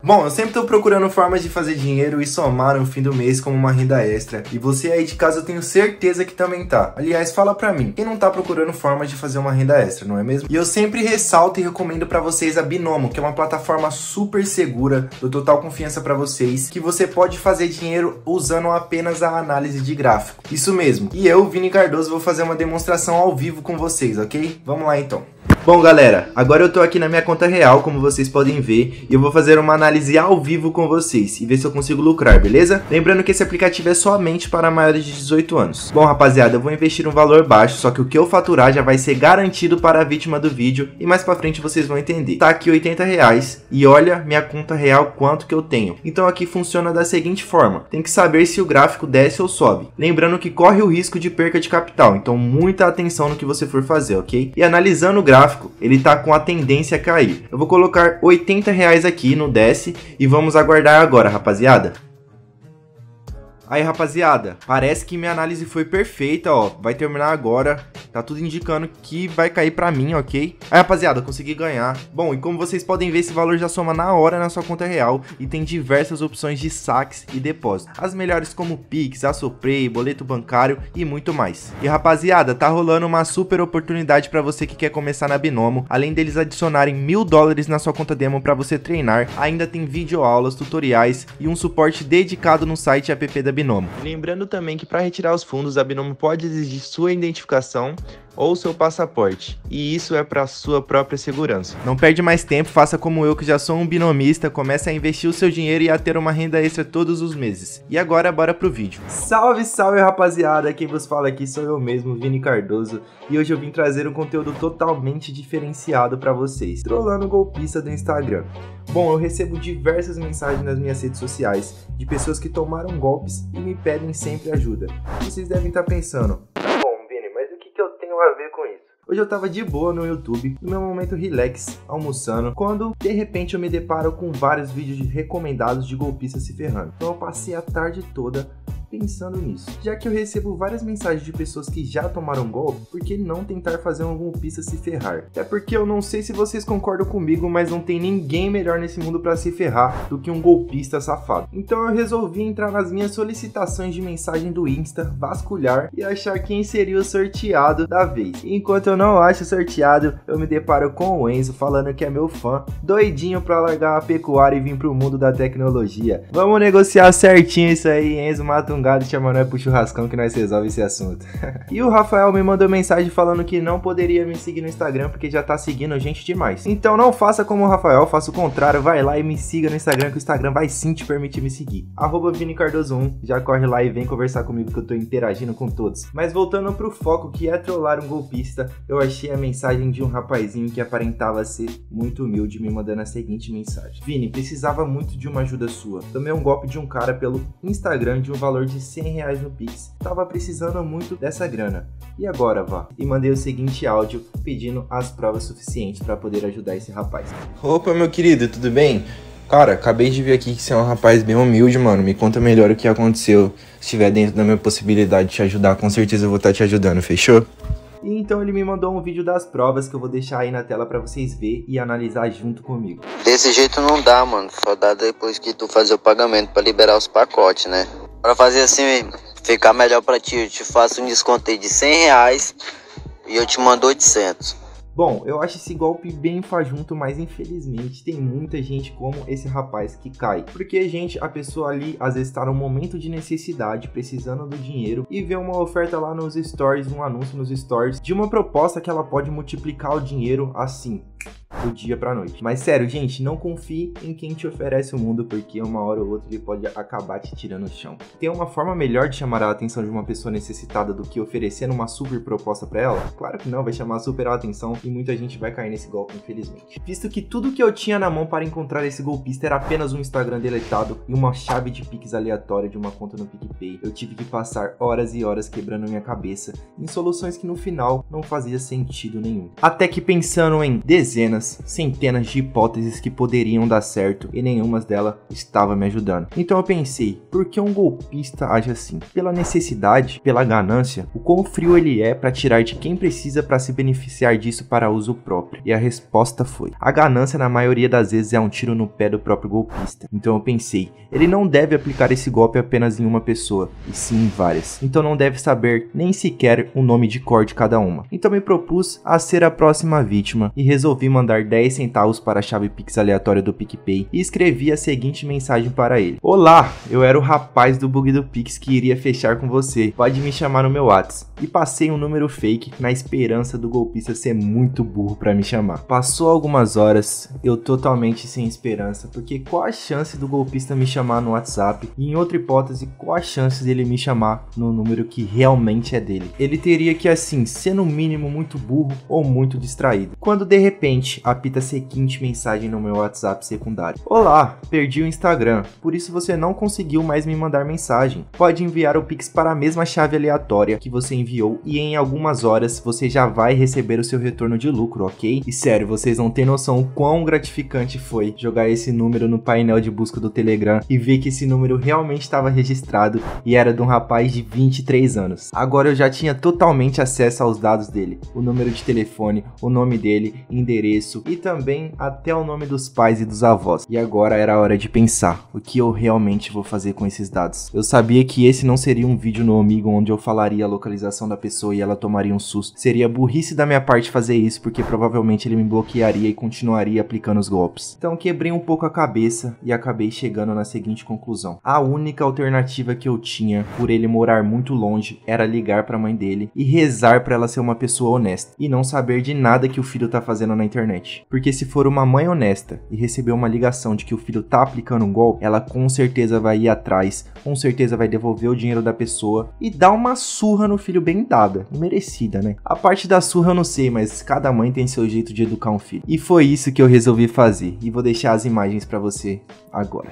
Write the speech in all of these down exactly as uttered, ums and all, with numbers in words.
Bom, eu sempre tô procurando formas de fazer dinheiro e somar no fim do mês como uma renda extra. E você aí de casa eu tenho certeza que também tá. Aliás, fala pra mim, quem não tá procurando formas de fazer uma renda extra, não é mesmo? E eu sempre ressalto e recomendo pra vocês a Binomo, que é uma plataforma super segura, dou total confiança pra vocês, que você pode fazer dinheiro usando apenas a análise de gráfico. Isso mesmo. E eu, Vini Cardoso, vou fazer uma demonstração ao vivo com vocês, ok? Vamos lá então. Bom galera, agora eu tô aqui na minha conta real, como vocês podem ver, e eu vou fazer uma análise ao vivo com vocês e ver se eu consigo lucrar, beleza? Lembrando que esse aplicativo é somente para maiores de dezoito anos. Bom rapaziada, eu vou investir um valor baixo, só que o que eu faturar já vai ser garantido para a vítima do vídeo e mais pra frente vocês vão entender. Tá aqui oitenta reais e olha minha conta real quanto que eu tenho. Então aqui funciona da seguinte forma, tem que saber se o gráfico desce ou sobe. Lembrando que corre o risco de perca de capital, então muita atenção no que você for fazer, ok? E analisando o gráfico, ele tá com a tendência a cair. Eu vou colocar oitenta reais aqui no desce e vamos aguardar agora, rapaziada. Aí, rapaziada, parece que minha análise foi perfeita, ó. Vai terminar agora. Tá tudo indicando que vai cair pra mim, ok? Aí, rapaziada, consegui ganhar. Bom, e como vocês podem ver, esse valor já soma na hora na sua conta real e tem diversas opções de saques e depósito. As melhores como Pix, Assoprey, boleto bancário e muito mais. E, rapaziada, tá rolando uma super oportunidade pra você que quer começar na Binomo. Além deles adicionarem mil dólares na sua conta demo pra você treinar, ainda tem videoaulas, tutoriais e um suporte dedicado no site app da Binomo. Lembrando também que para retirar os fundos, a Binomo pode exigir sua identificação ou seu passaporte, e isso é para sua própria segurança. Não perde mais tempo, faça como eu que já sou um binomista, comece a investir o seu dinheiro e a ter uma renda extra todos os meses. E agora bora pro vídeo. Salve, salve rapaziada, quem vos fala aqui sou eu mesmo, Vini Cardoso, e hoje eu vim trazer um conteúdo totalmente diferenciado para vocês, trollando o golpista do Instagram. Bom, eu recebo diversas mensagens nas minhas redes sociais de pessoas que tomaram golpes e me pedem sempre ajuda. Vocês devem estar pensando, a ver com isso. Hoje eu tava de boa no YouTube, no meu momento relax, almoçando, quando de repente eu me deparo com vários vídeos recomendados de golpistas se ferrando. Então eu passei a tarde toda pensando nisso. Já que eu recebo várias mensagens de pessoas que já tomaram golpe, por que não tentar fazer um golpista se ferrar? Até porque eu não sei se vocês concordam comigo, mas não tem ninguém melhor nesse mundo para se ferrar do que um golpista safado. Então eu resolvi entrar nas minhas solicitações de mensagem do Insta, vasculhar e achar quem seria o sorteado da vez. E enquanto eu não acho sorteado, eu me deparo com o Enzo falando que é meu fã, doidinho para largar a pecuária e vir pro mundo da tecnologia. Vamos negociar certinho isso aí, Enzo, mata um gado e chama nós pro churrascão que nós resolve esse assunto. E o Rafael me mandou mensagem falando que não poderia me seguir no Instagram porque já tá seguindo gente demais. Então não faça como o Rafael, faça o contrário, vai lá e me siga no Instagram, que o Instagram vai sim te permitir me seguir. Arroba Vini Cardoso um, já corre lá e vem conversar comigo que eu tô interagindo com todos. Mas voltando pro foco, que é trollar um golpista, eu achei a mensagem de um rapazinho que aparentava ser muito humilde me mandando a seguinte mensagem: Vini, precisava muito de uma ajuda sua. Tomei um golpe de um cara pelo Instagram de um valor de cem reais no Pix. Tava precisando muito dessa grana. E agora, vá? E mandei o seguinte áudio pedindo as provas suficientes para poder ajudar esse rapaz. Opa, meu querido, tudo bem? Cara, acabei de ver aqui que você é um rapaz bem humilde, mano. Me conta melhor o que aconteceu. Se estiver dentro da minha possibilidade de te ajudar, com certeza eu vou estar te ajudando, fechou? E então ele me mandou um vídeo das provas que eu vou deixar aí na tela pra vocês verem e analisar junto comigo. Desse jeito não dá, mano. Só dá depois que tu fazer o pagamento pra liberar os pacotes, né? Pra fazer assim, ficar melhor pra ti, eu te faço um desconto aí de cem reais e eu te mando oitocentos. Bom, eu acho esse golpe bem fajunto, mas infelizmente tem muita gente como esse rapaz que cai. Porque, gente, a pessoa ali às vezes tá num momento de necessidade, precisando do dinheiro e vê uma oferta lá nos stories, um anúncio nos stories de uma proposta que ela pode multiplicar o dinheiro assim, do dia pra noite. Mas sério, gente, não confie em quem te oferece o mundo, porque uma hora ou outra ele pode acabar te tirando no chão. Tem uma forma melhor de chamar a atenção de uma pessoa necessitada do que oferecendo uma super proposta pra ela? Claro que não, vai chamar super a atenção e muita gente vai cair nesse golpe, infelizmente. Visto que tudo que eu tinha na mão para encontrar esse golpista era apenas um Instagram deletado e uma chave de Pix aleatória de uma conta no PicPay, eu tive que passar horas e horas quebrando minha cabeça em soluções que no final não fazia sentido nenhum. Até que pensando em dezenas, várias, centenas de hipóteses que poderiam dar certo e nenhuma delas estava me ajudando. Então eu pensei, por que um golpista age assim? Pela necessidade, pela ganância, o quão frio ele é para tirar de quem precisa para se beneficiar disso para uso próprio. E a resposta foi: a ganância na maioria das vezes é um tiro no pé do próprio golpista. Então eu pensei, ele não deve aplicar esse golpe apenas em uma pessoa, e sim em várias. Então não deve saber nem sequer o nome de cor de cada uma. Então me propus a ser a próxima vítima e resolvi mandar dez centavos para a chave Pix aleatória do PicPay e escrevi a seguinte mensagem para ele: olá, eu era o rapaz do bug do Pix que iria fechar com você, pode me chamar no meu WhatsApp. E passei um número fake na esperança do golpista ser muito burro para me chamar. Passou algumas horas, eu totalmente sem esperança, porque qual a chance do golpista me chamar no WhatsApp? E em outra hipótese, qual a chance dele me chamar no número que realmente é dele? Ele teria que assim, ser no mínimo muito burro ou muito distraído. Quando de repente apita a seguinte mensagem no meu WhatsApp secundário: olá, perdi o Instagram, por isso você não conseguiu mais me mandar mensagem. Pode enviar o Pix para a mesma chave aleatória que você enviou e em algumas horas você já vai receber o seu retorno de lucro, ok? E sério, vocês não têm noção o quão gratificante foi jogar esse número no painel de busca do Telegram e ver que esse número realmente estava registrado e era de um rapaz de vinte e três anos. Agora eu já tinha totalmente acesso aos dados dele, o número de telefone, o nome dele, endereço e também até o nome dos pais e dos avós. E agora era a hora de pensar, o que eu realmente vou fazer com esses dados? Eu sabia que esse não seria um vídeo no Omegle onde eu falaria a localização da pessoa e ela tomaria um susto. Seria burrice da minha parte fazer isso, porque provavelmente ele me bloquearia e continuaria aplicando os golpes. Então quebrei um pouco a cabeça e acabei chegando na seguinte conclusão: a única alternativa que eu tinha, por ele morar muito longe, era ligar para a mãe dele e rezar para ela ser uma pessoa honesta e não saber de nada que o filho tá fazendo na internet. Porque se for uma mãe honesta e receber uma ligação de que o filho tá aplicando um golpe, ela com certeza vai ir atrás, com certeza vai devolver o dinheiro da pessoa e dar uma surra no filho bem dada, merecida, né? A parte da surra eu não sei, mas cada mãe tem seu jeito de educar um filho. E foi isso que eu resolvi fazer, e vou deixar as imagens pra você agora.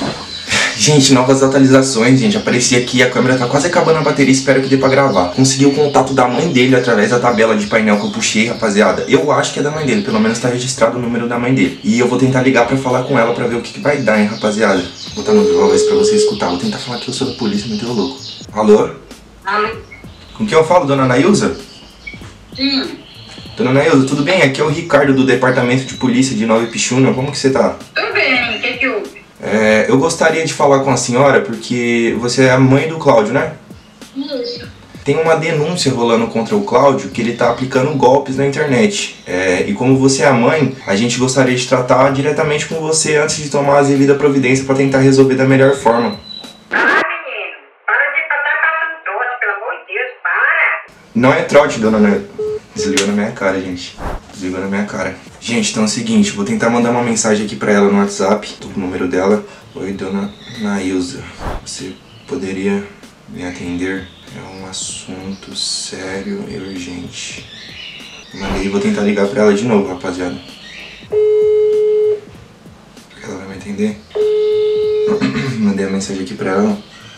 Gente, novas atualizações, gente, apareci aqui, a câmera tá quase acabando a bateria, espero que dê pra gravar. Consegui o contato da mãe dele através da tabela de painel que eu puxei, rapaziada. Eu acho que é da mãe dele, pelo menos tá registrado o número da mãe dele. E eu vou tentar ligar pra falar com ela pra ver o que, que vai dar, hein, rapaziada. Vou botar no voz pra você escutar, vou tentar falar que eu sou da polícia, muito louco. Alô? Alô? Com quem eu falo, dona Nailza? Sim. Dona Nailza, tudo bem? Aqui é o Ricardo do Departamento de Polícia de Nova Ipixuna, como que você tá? Tudo bem, o que que houve? É, eu gostaria de falar com a senhora porque você é a mãe do Cláudio, né? Isso. Tem uma denúncia rolando contra o Cláudio que ele tá aplicando golpes na internet. É, e como você é a mãe, a gente gostaria de tratar diretamente com você antes de tomar as devidas providências para tentar resolver da melhor forma. Ah, menino, para de estar passando trote, pelo amor de Deus, para! Não é trote, dona Nailza. Desligou na minha cara, gente. Desligou na minha cara. Gente, então é o seguinte, vou tentar mandar uma mensagem aqui pra ela no WhatsApp. Tô com o número dela. Oi, dona Nailza. Você poderia me atender? É um assunto sério e urgente. Mandei, vou tentar ligar pra ela de novo, rapaziada. Ela vai me atender? Mandei a mensagem aqui pra ela.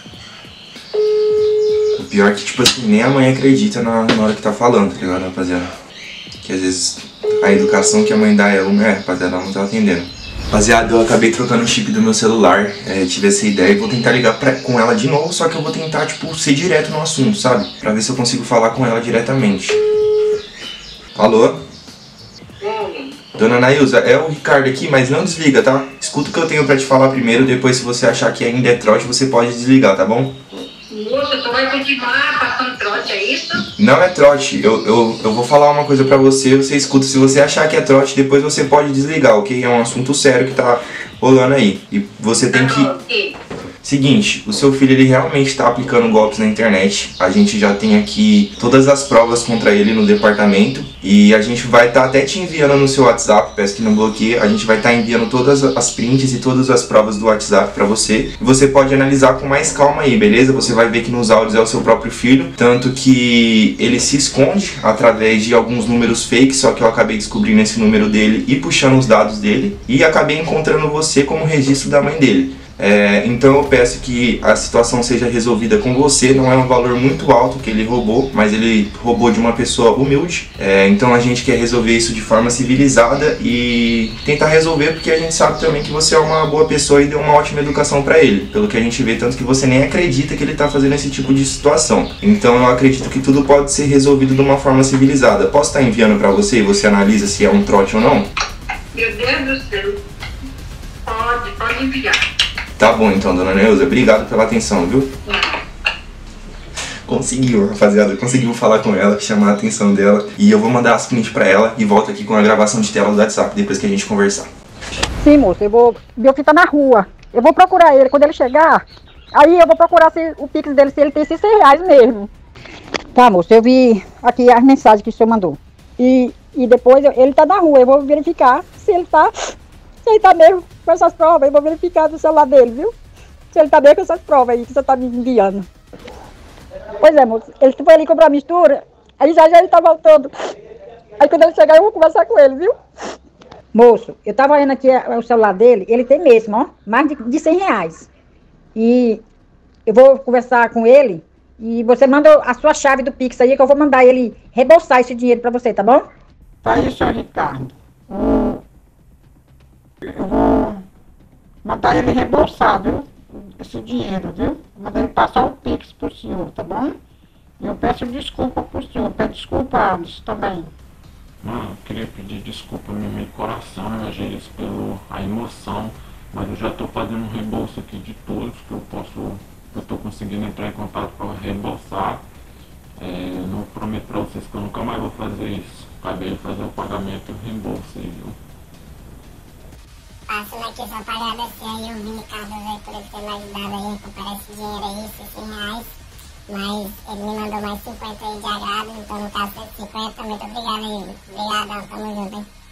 O pior é que, tipo assim, nem a mãe acredita na, na hora que tá falando, tá ligado, rapaziada? Que às vezes a educação que a mãe dá é uma, é, rapaziada, ela não tá atendendo. Rapaziada, eu acabei trocando o chip do meu celular, é, tive essa ideia e vou tentar ligar pra, com ela de novo, só que eu vou tentar, tipo, ser direto no assunto, sabe? Pra ver se eu consigo falar com ela diretamente. Alô? Sim. Dona Nailza, é o Ricardo aqui, mas não desliga, tá? Escuta o que eu tenho pra te falar primeiro, depois se você achar que ainda é trote, você pode desligar, tá bom? Moça, tu vai continuar passando trote, é isso? Não é trote, eu, eu, eu vou falar uma coisa pra você, você escuta. Se você achar que é trote, depois você pode desligar, ok? É um assunto sério que tá rolando aí. E você tem que... Ok. Seguinte, o seu filho ele realmente está aplicando golpes na internet. A gente já tem aqui todas as provas contra ele no departamento. E a gente vai estar tá até te enviando no seu WhatsApp, peço que não bloqueie. A gente vai estar tá enviando todas as prints e todas as provas do WhatsApp para você. E você pode analisar com mais calma aí, beleza? Você vai ver que nos áudios é o seu próprio filho. Tanto que ele se esconde através de alguns números fakes. Só que eu acabei descobrindo esse número dele e puxando os dados dele. E acabei encontrando você como registro da mãe dele. É, então eu peço que a situação seja resolvida com você. Não é um valor muito alto que ele roubou, mas ele roubou de uma pessoa humilde. É, então a gente quer resolver isso de forma civilizada e tentar resolver, porque a gente sabe também que você é uma boa pessoa e deu uma ótima educação para ele, pelo que a gente vê, tanto que você nem acredita que ele tá fazendo esse tipo de situação. Então eu acredito que tudo pode ser resolvido de uma forma civilizada. Posso estar enviando para você e você analisa se é um trote ou não? Meu Deus do céu. Pode, pode enviar. Tá bom então, dona Neuza, obrigado pela atenção, viu? Conseguiu, rapaziada, conseguiu falar com ela, chamar a atenção dela. E eu vou mandar as prints pra ela e volto aqui com a gravação de tela do WhatsApp depois que a gente conversar. Sim, moço, eu vou... Meu filho tá na rua. Eu vou procurar ele. Quando ele chegar, aí eu vou procurar se, o Pix dele, se ele tem esses cem reais mesmo. Tá, moço, eu vi aqui as mensagens que o senhor mandou. E, e depois eu, ele tá na rua, eu vou verificar se ele tá... Se ele tá mesmo com essas provas, eu vou verificar no celular dele, viu? Se ele tá mesmo com essas provas aí que você tá me enviando. Pois é, moço, ele foi ali comprar mistura, aí já já ele tá voltando. Aí quando ele chegar eu vou conversar com ele, viu? Moço, eu tava olhando aqui o celular dele, ele tem mesmo, ó, mais de, de cem reais. E eu vou conversar com ele e você manda a sua chave do Pix aí que eu vou mandar ele reembolsar esse dinheiro pra você, tá bom? Tá aí, senhor Ricardo. Hum, eu vou mandar ele reembolsar, viu? Esse dinheiro, viu? Mandar ele passar o Pix pro senhor, tá bom? E eu peço desculpa pro senhor, peço desculpa a Anderson também. Mano, eu queria pedir desculpa no meu coração, né, gente, pela emoção, mas eu já tô fazendo um reembolso aqui de todos que eu posso, eu tô conseguindo entrar em contato para reembolsar. É, eu não prometo pra vocês que eu nunca mais vou fazer isso. Acabei de fazer o pagamento e o reembolso aí, viu? Passando aqui só pra agradecer aí o Vini Cardoso aí por ele ter me ajudado aí a recuperar esse dinheiro aí, esses cem reais. Mas ele me mandou mais cinquenta aí de agrado, então no caso cento e cinquenta, muito obrigado aí. Obrigadão, tamo junto, hein?